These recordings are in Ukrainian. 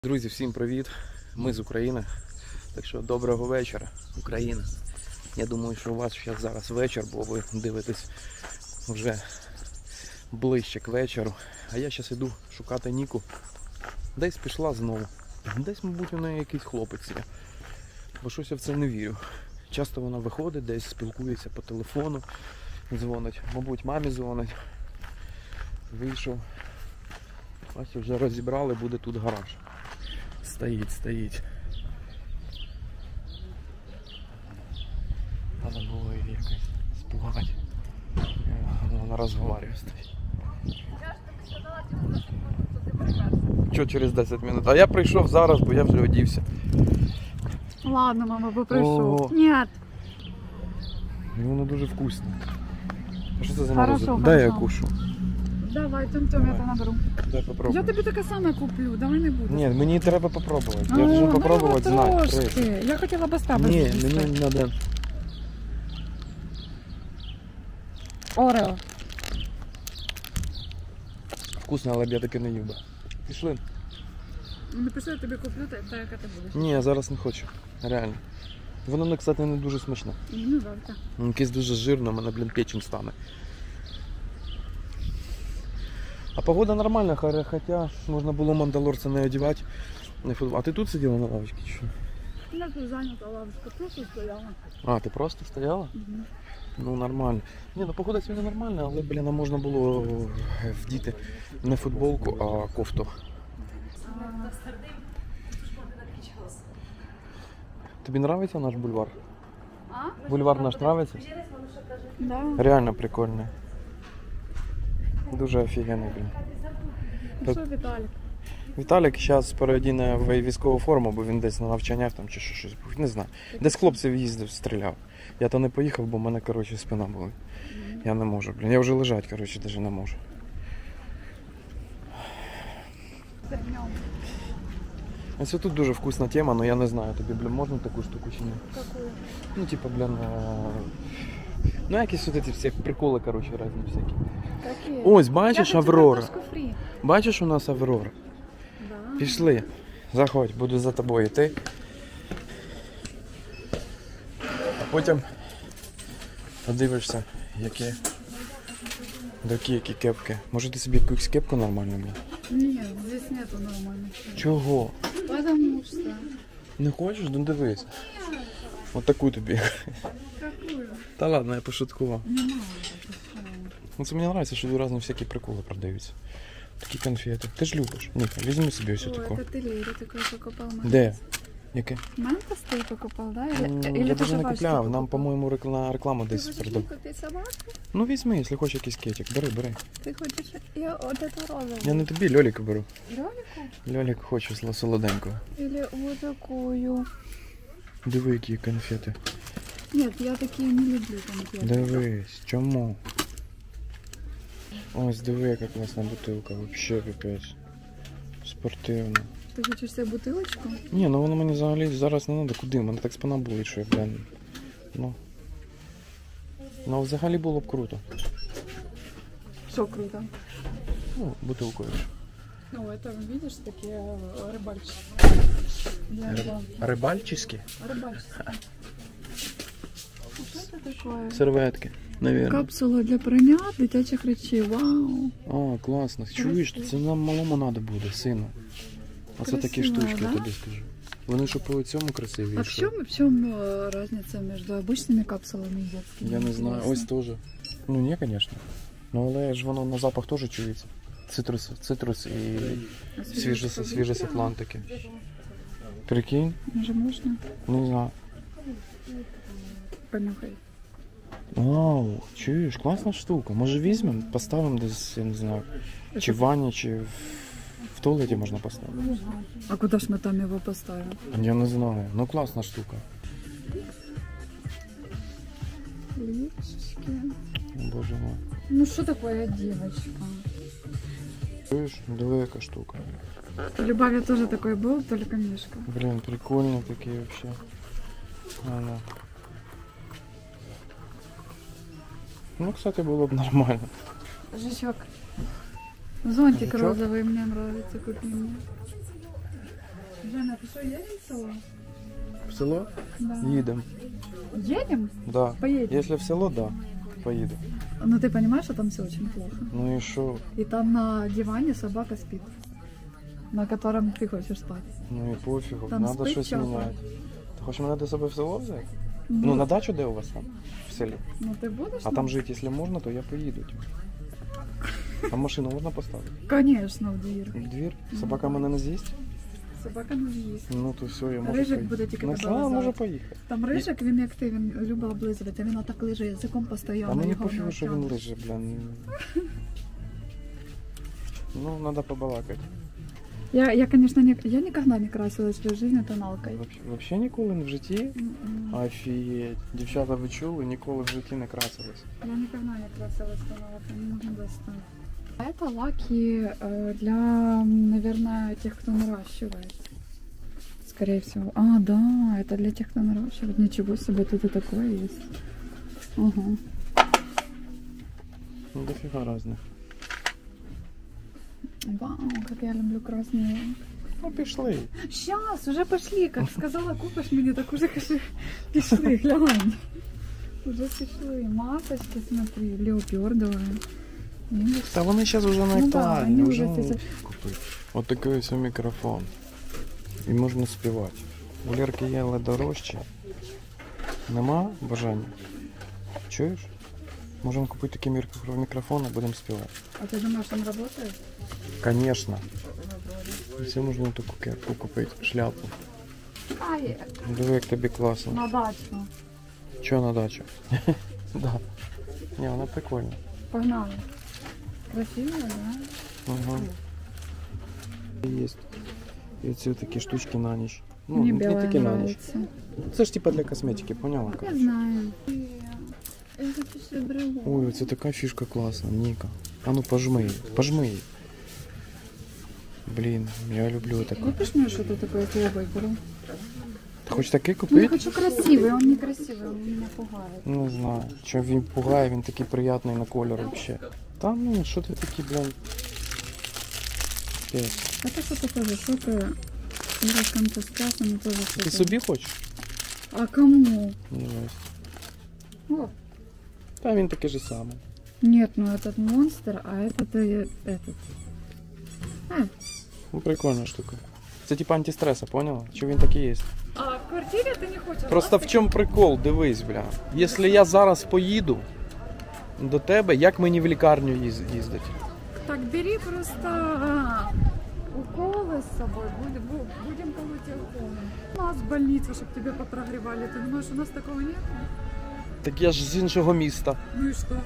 Друзі, всім привіт! Ми з України. Так що доброго вечора, Україна. Я думаю, що у вас зараз вечір, бо ви дивитесь вже ближче к вечору. А я зараз йду шукати Ніку. Десь пішла знову. Десь, мабуть, у неї якийсь хлопець є. Бо щось я в це не вірю. Часто вона виходить, десь спілкується по телефону, дзвонить. Мабуть, мамі дзвонить. Вийшов. Ось вже розібрали, буде тут гараж. Стоїть. Треба було її якось спугати. Вона розговорює стоїть. Що через 10 хвилин? А я прийшов зараз, бо я вже одівся. Ладно, мама, бо прийшов. Ого. Нет. І воно дуже вкусне. А що це за Хорошо, морозиво? Дай я хорошо. кушу. Давай, тем-тем, я то наберу. Дай попробуй. Я тобі таке саме куплю, давай не буду. Ні, мені треба попробувати. Я вже попробувати знаю. Трошки. Я хотіла без тебе. Ні, з'їсти. мені не треба. Орео. Вкусно, але б я таке не їв би. Пішли. Не пиши, я тобі куплю, та яка ти будеш. Ні, я зараз не хочу. Реально. Воно, кстати, не дуже смачне. Не жарко. Якесь дуже жирне, у мене, печень стане. А погода нормальна, хоча можна було мандалорця не одягати. А ти тут сиділа на лавочці чи що? Я тут зайнята лавочка, просто стояла. А, ти просто стояла? Угу. Ну, нормально. Ні, ну погода сьогодні нормальна, але, блін, можна було вдіти не футболку, а кофту. Тобі подобається наш бульвар? А? Бульвар наш подобається? Да. Реально прикольний. Дуже офігенний, блін. Ну що, Віталік? Віталік зараз переодіне в військову форму, бо він десь на навчаннях там чи щось був. Не знаю. Десь хлопців їздив, стріляв. Я то не поїхав, бо в мене, коротше, спина була. Я не можу, блін. Я вже лежать, коротше, навіть не можу. Ось тут дуже вкусна тема, але я не знаю, тобі, блін, можна таку штуку чи ні? Какую? Ну, типа, блін, ну якісь от ці всі приколи, коротше, різні всякі. Какие? Ось, бачиш, Аврора. Фрі. Бачиш, у нас Аврора. Да. Пішли. Заходь, буду за тобою йти. А потім подивишся, які кепки. Може ти собі якусь кепку нормальну брав? Нет, здесь нету нормально. Чого? Потому что. Не хочеш? Ну дивись. От таку тобі. Какую? Та ладно, я пошуткував. Не надо. Ну це мені подобається, що тут різні всякі приколи продаються. Такі конфети. Ти ж любиш. Ні, візьми собі ось Ой, таку. это ты Лере такое покупал? Де? Яке? Мантас ты покупал, да? Я даже не купляв, нам, по-моєму, рекламу Ты десь хочешь продав. мне купить собаку? Ну візьми, якщо хочеш якийсь кетик. Бери. Ты хочешь... Я вот эту розовую. Я не тобі, Льоліку беру. Лёлику? Льолік хоче солоденького. Или вот такую? Диви, які конфети. Нет, я такие не люблю конфеты. Дивись, чому? Ось, диви, яка класна бутилка, вообще пипець. Спортивна. Ты хочешь себе бутылочку? Ні, ну воно мені взагалі зараз не треба. Куди? Мене так спина болить, що я, блін. Ну, взагалі було б круто. Что круто? Ну, бутилкою. Ну, это, видишь, такие рыбальчики. Для рыбалки. Рибальчиські? Рыбальчики. Что это такое? Серветки, навірно. Капсула для прання дитячих речей. Вау! О, класно. Чуєш, це нам малому треба буде, сину. Оце такі Красиво, штучки, да? я тобі скажу. Вони що по цьому красиві. А в чем разница между обычными капсулами и детскими? Я не знаю, Интересно. ось теж. Ну ні, звісно. Ну але ж воно на запах теж чується. Цитрус і свіже з Атлантики. Прикинь? Уже можно? Не знаю. Понюхай. Вау, чуєш, класна штука. Може візьмемо, поставимо десь, я не знаю, чи в ванні, чи в туалеті можна поставити. А куда ж мы там его поставим? Я не знаю, ну класна штука. Липчики. О, Боже мой. Ну что такое девочка? Чуєш, диви яка штука. У Любави тоже такой был, только мишка. Блін, прикольні такі вообще. Ага. Ну, кстати, було б нормально. Жучок. Зонтик Жучок? розовый мне нравится, купи мне. Что, едем в село? В село? Да. Їдемо. Едем? Да. Поедем. Якщо в село, да, поїду. Ну ты понимаешь, что там все очень плохо. Ну і що? И там на диване собака спит, на котором ты хочешь спать. Ну і пофігу, Там треба спить щось чапа. міняти. Ти хочеш мене до себе в село взяти? Ну, на дачу де у вас там? В селі. Ну ты будешь? А там жити, якщо можна, то я поїду. Там машину можна поставити? Конечно, в дверь. В двір? Собака мене не з'їсть? Собака не з'їсть. Ну то все, я можу Рижик поїхати. буде тільки Ну, тебе слава, лизати. може поїхати. Там рижик, він як ти, він любить облизувати, він отак лиже язиком постійно. А мені його пофігу, не що він отягнеш. лиже, блін. Ну, треба побалакати. Я, конечно, я никогда не красилась в жизни тоналкой. Взагалі ніколи в житті? М-м. Офігеть. Дівчата, ви чули, ніколи в житті не красились. Я никогда не красилась тоналкой, не могу достать. А это лаки для, наверное, тех, кто наращивает. Скорее всего. А, да, это для тех, кто наращивает. Ничего себе, тут и такое есть. Угу. Ну, дофіга різних. Вау, как я люблю красные. Ну, пішли. Сейчас, уже пошли. Как сказала, купишь мне, так уже пошли, глянь. Уже пошли. Масочки, смотри, леопардовые. Видишь? Та вони зараз вже не Ну да, актуальні, вони вже вже це- купити. От такий ось мікрофон. І можна співати. У Лерки є, але дорожче. Нема бажання? Чуєш? Можемо купити такий мікрофон і будемо співати. А ты думаешь, он работает? Конечно. Це можна таку кепку купити, шляпу. Ай, Диви, як тобі класно. на дачу. Чого на дачу? Да. Ні, вона прикольна. Погнали. Красиво, да? Ага. Є. І ці такі штучки на ніч. Ну, Мне не белая тільки на ніч. нравится. Це ж типа для косметики, поняла? Я коротше? знаю. Это все другое. Ой, це така фішка класна, Ніка. А ну пожми її, пожми її. Блін, я люблю таке. Купишь мне что-то такое, я выберу. Ти хочеш такий Ну, я купити? хочу красивый, он не красивый, он меня пугает. Не знаю. Що він пугає, він такий приятний на колір взагалі. Та ну, що ти такий, блін. Пес. Это что-то тоже, что-то игрушкам со сказками тоже что-то. Ти собі хочеш? А кому? Ну, жесть. О, Та він такий же самий. нет, ну этот монстр, а этот и этот. Ну, прикольна штука. Це типа антистреса, поняла? Що він такий є? А в квартире ты не хочешь? Просто в чому прикол, дивись, бля. Якщо я зараз поїду до тебе, як мені в лікарню їздити? Так бери просто уколы с собой, будем колоть уколы. У нас в больницу, чтобы тебе попрогревали. Ты думаешь, у нас такого нет? Так я ж з іншого міста. Ну и что?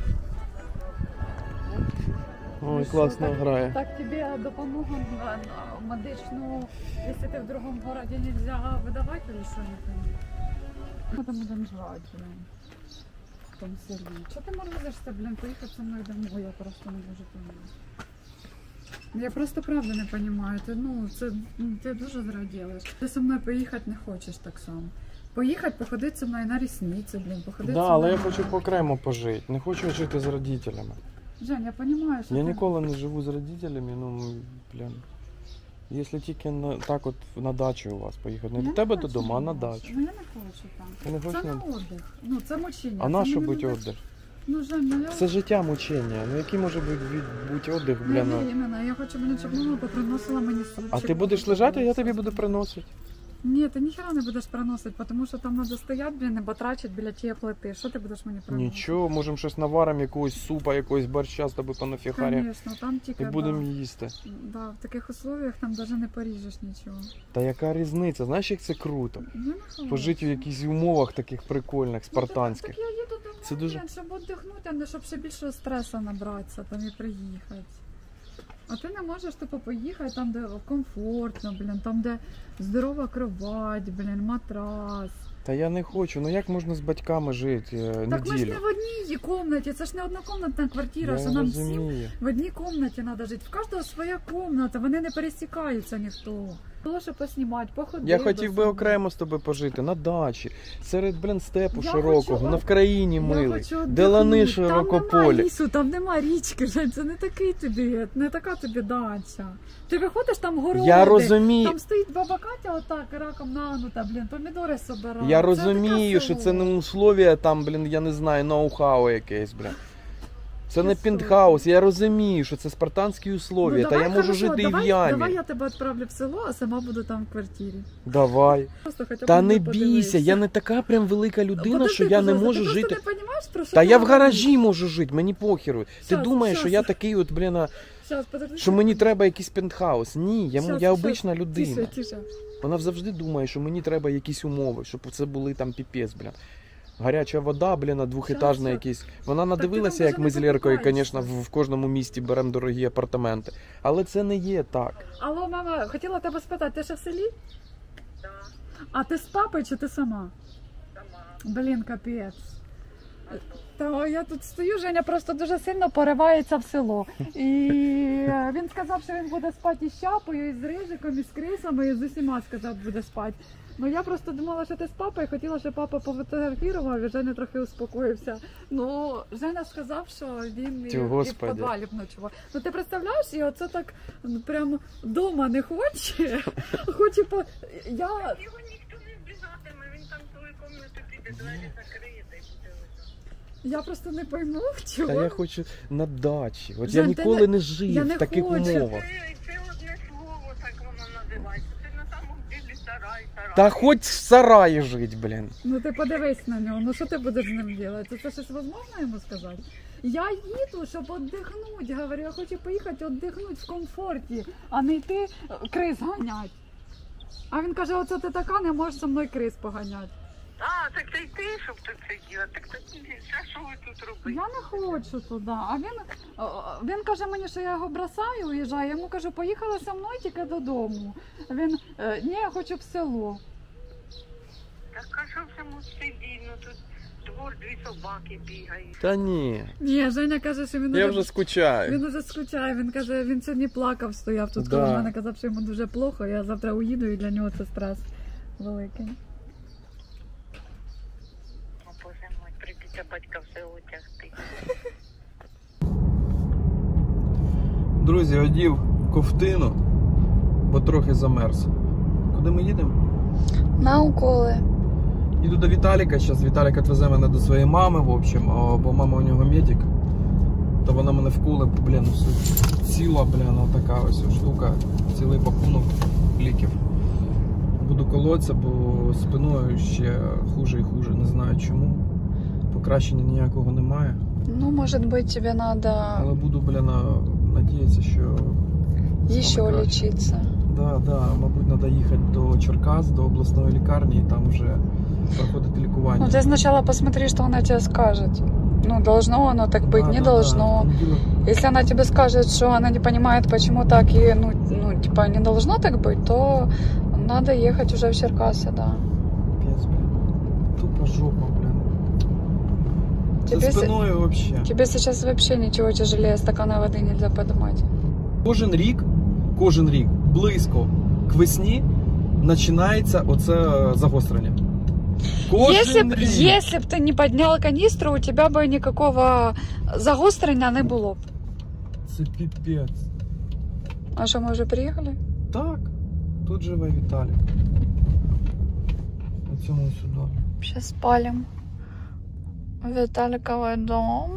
Ой, Ну класно що, грає. Так тебе допомогу на медичну, если ты в другом городе нельзя выдавать или что, не понимаю. Потом будем жрать, блин. В том селе. Что ты морозишься, блин, поехать со мной домой? Я просто не можу понять. Я просто правда не понимаю. Ти дуже зря делаешь. Ти со мною поїхати не хочеш так само. Поїхати, походити зі мною на рісниці, блін, походити Да, зі але мною я хочу окремо пожити. Не хочу жити з родителями. Жень, я понимаю, що Я ти- ніколи не живу з родителями, ну, блін. Якщо тільки так от на дачу у вас поїхати. Не Я до тебе хочу додому, а на дачу. дачу. Ну я не хочу там. Ти не Це хочеш не на... отдих. Ну це мучення. А Це на що мені бути не- віддих? Ну Жень, ну я... Це життя мучення. Ну який може бути віддих, Ну, блін? я іменно, я хочу, блін, щоб мама поприносила мені супчик. А ти будеш лежати, а я тобі буду приносити. Ні, ти ніхера не будеш приносити, тому що там треба стояти, блін, і батрачити біля тієї плити. Що ти будеш мені приносити? Нічого, можемо щось наваримо, якогось супа, якогось борща з тобою понафігарі. Звісно, там тільки І будемо да. їсти. Да, в таких условиях там навіть не поріжеш нічого. Та яка різниця? Знаєш, як це круто? Ну, не хочу. Пожити в якихось умовах таких прикольних, спартанських. Так я їду домой, Це дуже- блін, щоб віддихнути, а не щоб ще більше стресу набратися там і приїхати. А ти не можеш типу поїхати там, де комфортно, блін, там, де здорова кровать, блін, матрас. Та я не хочу. Ну як можна з батьками жити Так ми ж неділю? не в одній кімнаті, це ж не однокомнатна квартира, Я що нам всім розумію. в одній кімнаті треба жити. В кожного своя кімната, вони не пересікаються ніхто. Було що поснімати, походити. Я хотів би окремо з тобою пожити, на дачі, серед, степу Я широкого, хочу- на Вкраїні милий, хочу де лани віддихнути. Там нема широкополі. лісу, там нема річки, Жень, це не такий тобі, не така тобі дача. Ти виходиш, там городи, Я розумію, там стоїть баба Катя отак, раком нагнута, помідори собирає. я Це розумію, таке що це село. не условія там, я не знаю, ноу-хау якесь, Це не Ти пентхаус, я розумію, що це спартанські условия, та я можу хорошо, жити і в давай ямі. я тебе відправлю в село, а сама буду там в квартирі. Давай. Просто хоча б Та мене не бійся, подивися. я не така прям велика людина, Подожди, що я не пожалуйста, можу ти жити. просто не розумієш, про що Та я в говорю? гаражі можу жити, мені похеру. Ти Щас, думаєш, що щас. я такий от, Щас, подожди, що мені треба якийсь пентхаус. Ні, я Щас, обична людина. Тише, тише. Вона завжди думає, що мені треба якісь умови, щоб це були там піпець, Гаряча вода, двохетажна Щас. якісь. Вона надивилася, там як даже ми з не Лєркою, покупаєшся. звісно, в кожному місті беремо дорогі апартаменти. Але це не є так. Алло, мама, хотіла тебе спитати, ти ще в селі? Да, А ти з папою чи ти сама? сама. Блін, капець. Та я тут стою, Женя просто дуже сильно поривається в село. І він сказав, що він буде спати із Чапою, і з Рижиком, і з Крисами, і з усіма сказав, буде спати. Ну я просто думала, що ти з папою, хотіла, щоб папа пофотографував, і Женя трохи успокоївся. Ну, Женя сказав, що він Ті, і в Господи. підвалі ночував. Ну ти представляєш, і оце так прямо дома не хоче. Хоче по... Я... Його ніхто не збігатиме, він там в свою кімнату піде, двері закриє та й буде лежати. Я просто не пойму, чого. Та я хочу на дачі. От Жень, я ти ніколи не я жив не в таких хочу. умовах. Це одне слово, так воно називається. Це на самому ділі сарай. Та хоч в сараї жить, Ну ти подивись на нього, ну що ти будеш з ним робити? Це щось можна йому сказати? Я їду, щоб віддихнути, говорю, я хочу поїхати віддихнути в комфорті, а не йти криз ганять. А він каже, оце ти така, не можеш зі мною криз поганяти. А, так це й ти, щоб тут сиділа. Так це що ви тут робите? Я не хочу туди. А він каже мені, що я його бросаю, уїжджаю. Я йому кажу, поїхала зі мною тільки додому. Він, ні, я хочу в село. Так а що в цьому сиді? Ну тут двор, дві собаки бігають. Та ні, Ні, Женя каже, що він я уже вже скучаю. Він уже скучає, він каже, він сьогодні плакав, стояв тут Да. коло мене, казав, що йому дуже плохо, я завтра уїду і для нього це стрес великий. О, Боже мой, прийдеться батька в село тягти. Друзі, одів ковтину, бо трохи замерз. Куди ми їдемо? На уколи. Їду до Віталіка, зараз Віталік відвезе мене до своєї мами, в общем, бо мама у нього медик. То вона мене вколе, ціла, така ось штука, цілий пакунок ліків. Буду колотися, бо спиною ще хуже і хуже, не знаю чому. Покращення ніякого немає. Ну, может быть, тебе надо Але буду, надіятися, що еще краще. лечиться. Да, мабуть, треба їхати до Черкас, до обласної лікарні і там вже проходити лікування. Ну, ты сначала посмотри, что она тебе скажет. Ну, должно оно так быть, Да, не да, должно. Да. Если она тебе скажет, что она не понимает, почему так и, типа, не должно так быть, то надо ехать уже в Черкасы, да. Пец, тупо жопа, Тебе Со спиною вообще. Тебе сейчас вообще ничего тяжелее стакана воды нельзя поднимать. Кожен рік близько к весні починається оце загострення. Кожен рік. Если б ты не поднял канистру, у тебя бы никакого загострення не було б. Це піпець. А что, мы уже приехали? Так, тут живе Віталік. У цьому сюди. Сейчас спалим. Виталиковый дом.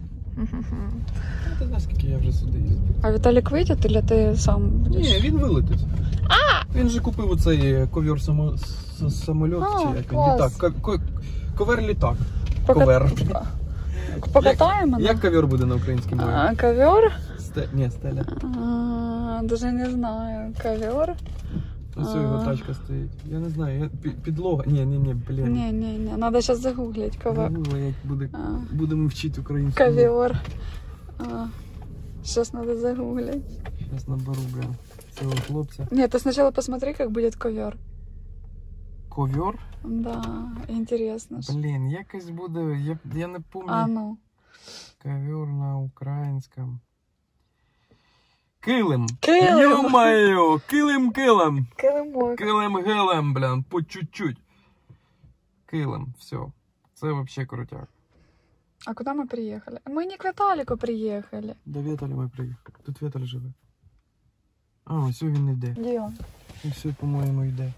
Ти знаєш, скільки я вже сюди їздив. А Виталик выйдет или ты сам будешь? Ні, він вилетить. Він же купив оцей ковер самоліт, А, чи як він, клас. літак. Ковер-літак. Пока- Ковер. Покатаем? Як ковер буде на українській мові? Ковер? Ні, стеля. Даже не знаю. Ковер? Ось його тачка стоїть. Я не знаю, підлога. Ні, блін. Не. Надо сейчас загуглить ковер. Загугли, як А. будемо вчити українську мову. Ковер. Сейчас надо загуглить. Зараз наберу, цього хлопця. Нет, ты сначала посмотри, как будет ковер. Ковер? Да, интересно. Блін, якось буде, я не А пам'ятаю. ну. Ковер на українському. Килим. Килим. Ё-моё, килим. Килимок. Килим, блін, по чуть-чуть. Килим, все. Це вообще крутяк. А куда мы приехали? Мы не к Виталику приехали. До Віталі ми приїхали. Тут Віталь живе. А, ось він йде. Где он? І все, по-моєму, йде.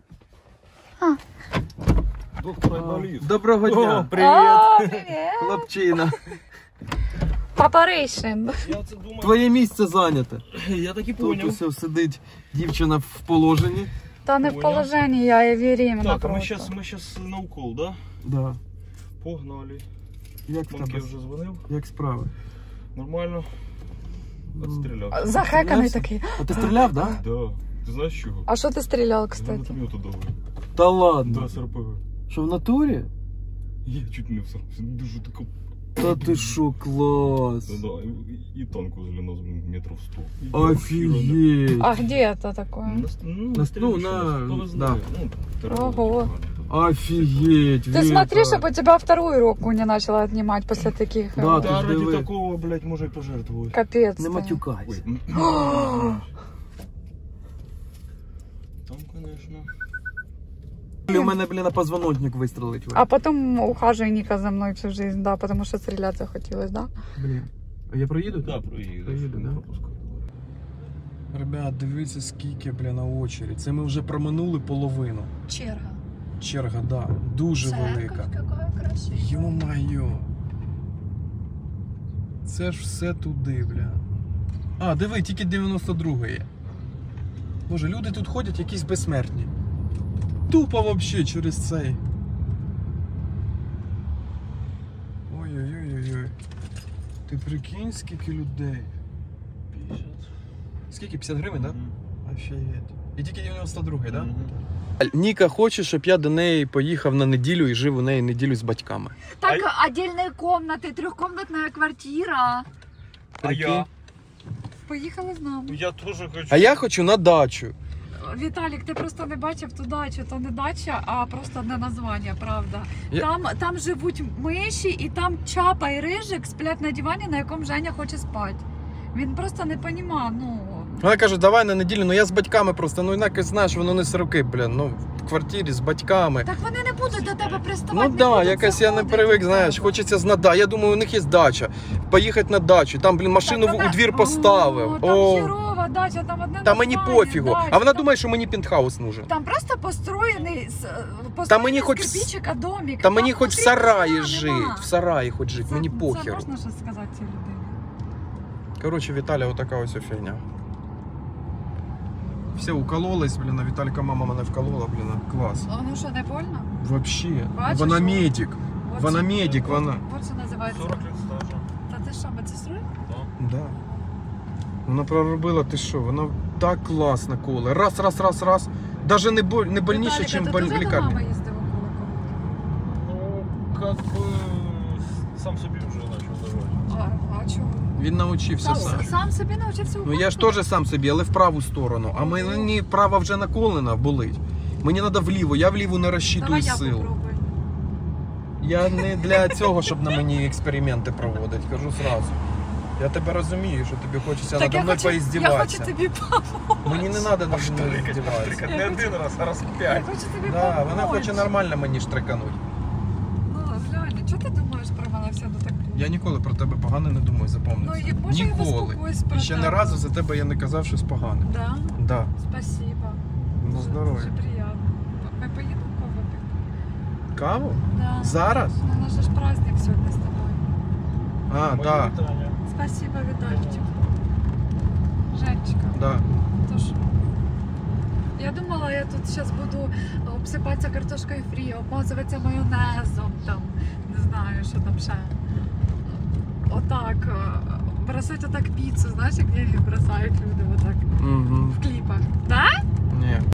Доктор Айболіт. Доброго дня. Привет. Хлопчина. Папарейшин. Я це думаю. Твоє місце зайняте. Я так і Тут поняв. ось сидить дівчина в положенні. Та не в Понял. положенні, я і беременна Так, а просто. ми щас на укол, да? Да. Погнали. Як в Мамки тебе? вже дзвонив. Як справи? Нормально. Отстріляв. Захеканий Стрілявся? такий. А ти стріляв, да? Да. Ти знаєш чого? А що ти стріляв, Я кстати? вертольоту давив. Та ладно. Да, з РПГ. Що в натурі? Я чуть не всрався. Дуже тако. Та ти що, клас. Да, і танк возле нас, метрів 100. І Офігеть. А где это такое? Ну, да. Ого. Офігеть. Ты смотри, чтобы у тебя вторую руку не начала отнимать после таких. Да, Та ти ж ради диви. такого, блядь, може й пожертвувати. Капец. Не ты. матюкайся. Ой. Там, конечно. У мене, блін, на позвоночник вистрелить. А потом ухаживай Ника за мной всю жизнь, да, потому что стрелять захотелось, да? Блін. А я проїду? Да, проїдеш. Проїду, не да? пропускай. Ребят, дивіться скільки, бля, на очередь. Це ми вже проминули половину. Черга. Черга, да. Дуже велика. какая красивая. Йо-майо. Це ж все туди, бля. А, диви, тільки 92 є. Боже, люди тут ходять якісь безсмертні. Тупо вообще через цей. Ой-ой-ой-ой. Ти прикинь, скільки людей. 50. Скільки? 50 гривень, так? Мгм. Да? Офігеть. І тільки 92-й, так? Мгм. Ніка хоче, щоб я до неї поїхав на неділю і жив у неї неділю з батьками. Так, отдельные комнаты, трехкомнатная квартира. А я? Поїхали з нами. Я теж хочу. А я хочу на дачу. Віталік, ти просто не бачив ту дачу, то не дача, а просто одне названня, правда. Я- Там живуть миші, і там Чапа і Рижик сплять на дивані, на якому Женя хоче спати. Він просто не розумів, ну... Вона каже, давай на неділю, ну я з батьками просто, ну інакше знаєш, воно не сороки, блін, ну в квартирі з батьками. Так вони не будуть до тебе приставати. Ну не да, будуть якось я не заходити привик, до знаєш, тебе. хочеться знати. Я думаю, у них є дача. Поїхати на дачу, там, блін, машину Так у вона- двір поставив. О, там херова дача, там одне Та мені названня, пофігу. дача. А вона Там- думає, що мені пентхаус нужен. Там просто построєний мені з хоч кирпичика домик. Та мені Там хоч в внутрі сараї нема. жити, в сараї хоч жити, мені Це похеру. можна щось сказати цій людині? Коротше, Віталя, отака ось фігня. Все, укололись, блін, а Віталька мама мене вколола, блін, клас. Ну що, не больно? Вообще, Бачиш, вона що? медик. Вона медик, вона. Вот що називається. 40 лет стажа. Та ти що, медсестрою? Да. Да. Вона проробила, ти що, вона так класно коле. Раз. Даже не больніше, ніж в Віталік, а ти лікарні. теж до мами їздив около Ну, как бы сам собі вже почав давати. А чого? Він навчився сам. Сам собі навчився Ну я ж теж сам собі, але в праву сторону. А мені права вже наколена болить. Мені треба вліво, я вліво не розчитую Давай я сил. попробую. Я не для цього, щоб на мені експерименти проводити, кажу зразу. Я тебе розумію, що тобі хочеться Так надо мною я хочу поіздіватися. тобі допомогти. Мені не треба над мною здіватися. Не один раз, а раз Я 5. хочу тобі Да, допомогти. вона хоче нормально мені штрикануть. Ну, Льоня, чого ти думаєш про мене все до такого? Я ніколи про тебе погано не думаю, запам'ятай. Ну, і може я Ніколи. безпокоюсь про І ще тебе. не разу за тебе я не казав щось погане. Да? Да. Спасибо. Ну, Дуже здоров'я. приємно. Ми поїдемо каву пити? Каву? Да. Зараз? У нас же ж праздник сьогодні з тобою. А, да. Спасибо, Віталійчик. Женечка, Да. тож... Я думала, я тут зараз буду обсипатися картошкою фрі, обмазуватися майонезом, там, не знаю, що там ще. Отак, бросать отак піцу, знаєш, як її бросають люди отак Угу. в кліпах. Да? Ні.